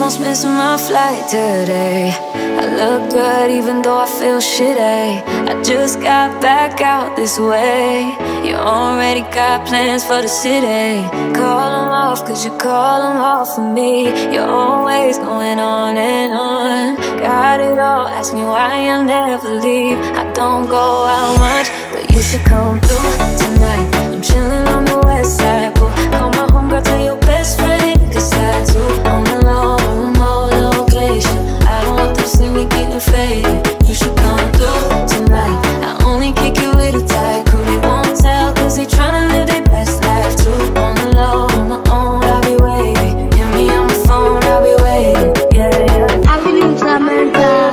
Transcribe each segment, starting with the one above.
almost missing my flight today. I look good even though I feel shitty. I just got back out this way. You already got plans for the city. Call them off cause you call them off for me. You're always going on and on. Got it all, ask me why I'll never leave. I don't go out much, but you should come through tonight. I'm chilling on the west side, boo. Call my homegirl, tell your best friend, cause I too on the low, remote location. I don't want them see me getting faded. You should come through tonight. I only kick it with a tight crew. They won't tell cause they tryna live their best life too. On the low, on my own, I'll be waiting. Hit me on the phone, I'll be waiting. Yeah, yeah. I've been in Samantha.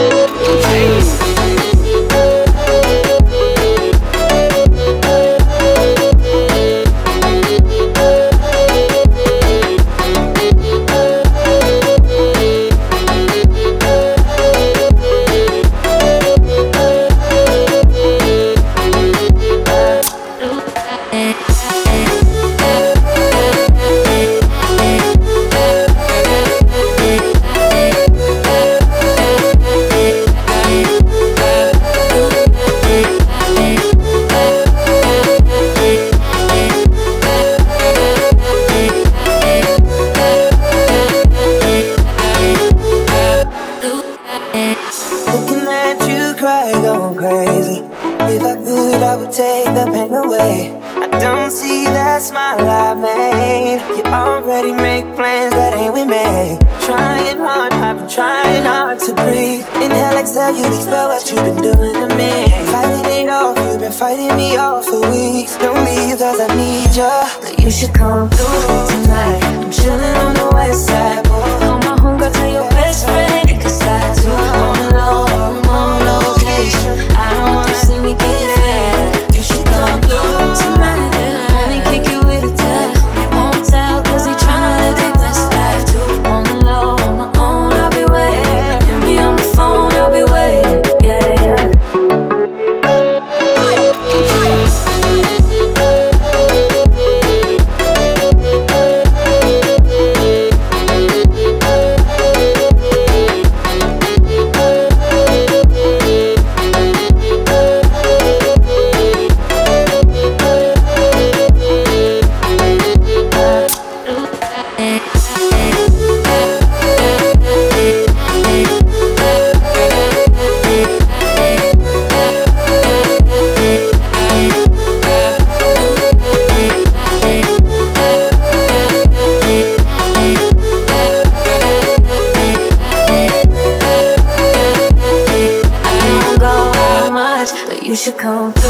Looking at you cry, going crazy. If I could, I would take the pain away. I don't see that smile I made. You already make plans that ain't with me. Trying hard, I've been trying hard to breathe. Inhale, exhale, you expel what you've been doing to me. Fighting it off, you've been fighting me off for weeks. Don't leave cause I need you. But you should come through tonight. I'm chilling on the west side, boy. Call my homegirl, tell your best friend, cause I too on the low, remote location. I don't wanna see me get fed. You should come through tonight. Only kick it with a tap. They won't tell cause they tryna live their best life too. On the low, on my own, I'll be waiting. Hit me on the phone, I'll be waiting. Yeah, yeah. You should come through.